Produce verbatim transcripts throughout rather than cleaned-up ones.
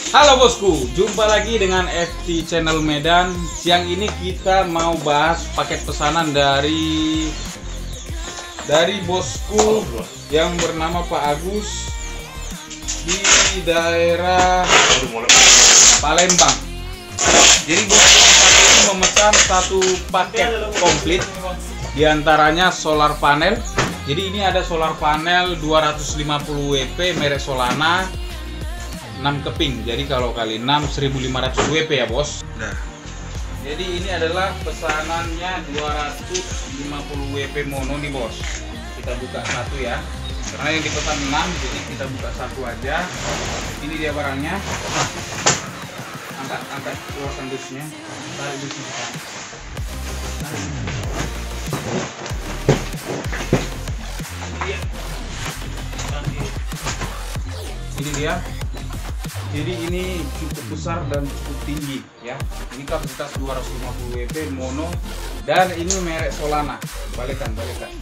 Halo bosku, jumpa lagi dengan F T Channel Medan. Siang ini kita mau bahas paket pesanan dari dari bosku yang bernama Pak Agus di daerah Palembang. Jadi bosku ini memesan satu paket komplit, diantaranya solar panel. Jadi ini ada solar panel dua ratus lima puluh watt merek Solana enam keping. Jadi kalau kali enam seribu lima ratus watt ya bos. Nah, jadi ini adalah pesanannya dua ratus lima puluh watt mono nih bos. Kita buka satu ya, karena yang dipesan enam, jadi kita buka satu aja. Ini dia barangnya. Angkat angkat keluarkan dusnya, tarik dusnya. Ini dia. Jadi ini cukup besar dan cukup tinggi ya. Ini kapasitas dua ratus lima puluh watt mono dan ini merek Solana. Balikan, balikan.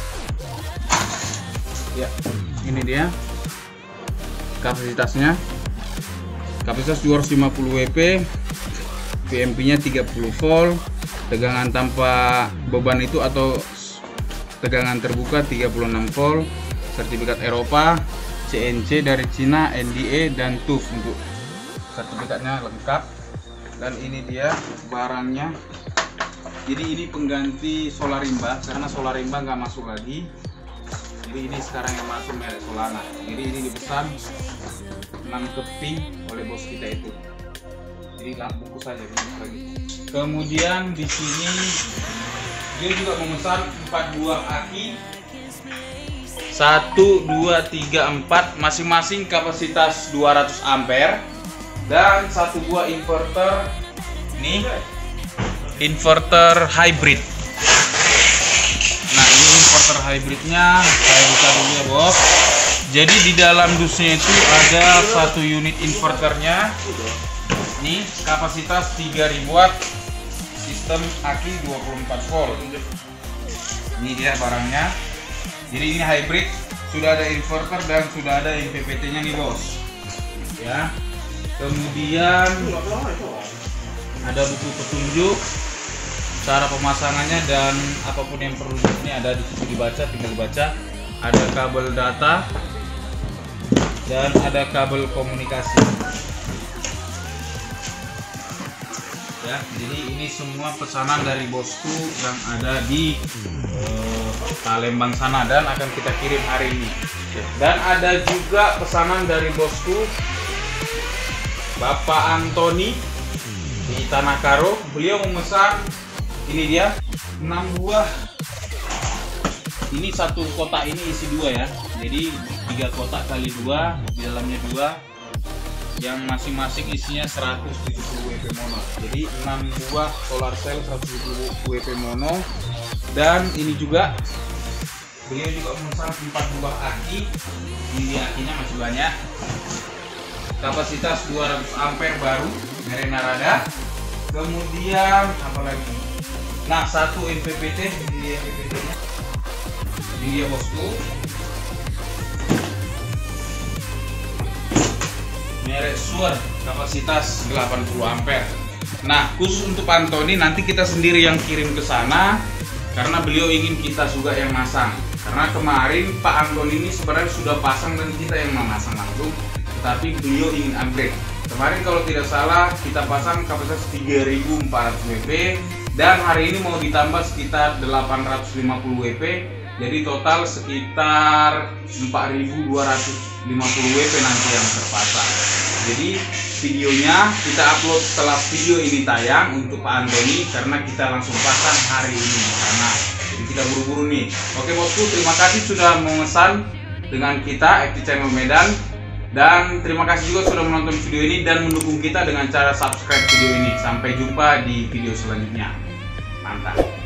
Ya, ini dia kapasitasnya. Kapasitas dua ratus lima puluh watt, V M P-nya tiga puluh volt, tegangan tanpa beban itu atau tegangan terbuka tiga puluh enam volt, sertifikat Eropa, C N C dari Cina, N D A dan T U F untuk sertifikatnya lengkap. Dan ini dia barangnya. Jadi ini pengganti Solarimba karena Solarimba nggak masuk lagi. Jadi ini sekarang yang masuk merek Solana. Jadi ini dipesan enam keping oleh bos kita itu. Jadi bungkus saja bungkus lagi. Kemudian di sini dia juga memesan empat buah aki. satu, dua, tiga, empat, masing-masing kapasitas dua ratus ampere dan satu buah inverter. Nih, inverter hybrid. Nah, ini inverter hybridnya saya buka dulu ya bos. Jadi di dalam dusnya itu ada satu unit inverternya. Nih, kapasitas tiga ribu watt, sistem aki dua puluh empat volt. Ini dia barangnya. Jadi ini hybrid, sudah ada inverter dan sudah ada M P P T-nya nih bos. Ya. Kemudian ada buku petunjuk, cara pemasangannya dan apapun yang perlu ini ada di situ, dibaca, tinggal dibaca. Ada kabel data dan ada kabel komunikasi. Ya, jadi ini semua pesanan dari bosku yang ada di uh, Palembang sana dan akan kita kirim hari ini. Dan ada juga pesanan dari bosku Bapak Antoni di Tanah Karo. Beliau memesan ini dia enam buah. Ini satu kotak ini isi dua ya. Jadi tiga kotak kali dua, di dalamnya dua, yang masing-masing isinya seratus tujuh puluh watt mono. Jadi enam buah solar cell seratus tujuh puluh watt mono. Dan ini juga beliau juga memesan empat buah aki. Ini akinya masih banyak. Kapasitas dua ratus ampere baru merek Narada. Kemudian apa lagi? Nah, satu M P P T, ini dia M P P T-nya. Ini dia bosku. Merek Shure, kapasitas delapan puluh ampere. Nah, khusus untuk Antoni nanti kita sendiri yang kirim ke sana karena beliau ingin kita juga yang masang. Karena kemarin Pak Antoni ini sebenarnya sudah pasang dan kita yang memasang langsung, tetapi beliau ingin upgrade. Kemarin kalau tidak salah kita pasang kapasitas tiga ribu empat ratus watt dan hari ini mau ditambah sekitar delapan ratus lima puluh watt. Jadi total sekitar empat ribu dua ratus lima puluh watt nanti yang terpasang. Jadi videonya kita upload setelah video ini tayang untuk Pak Antoni karena kita langsung pasang hari ini karena jadi kita buru-buru nih. Oke bosku, terima kasih sudah memesan dengan kita F T Channel Medan dan terima kasih juga sudah menonton video ini dan mendukung kita dengan cara subscribe video ini. Sampai jumpa di video selanjutnya. Mantap.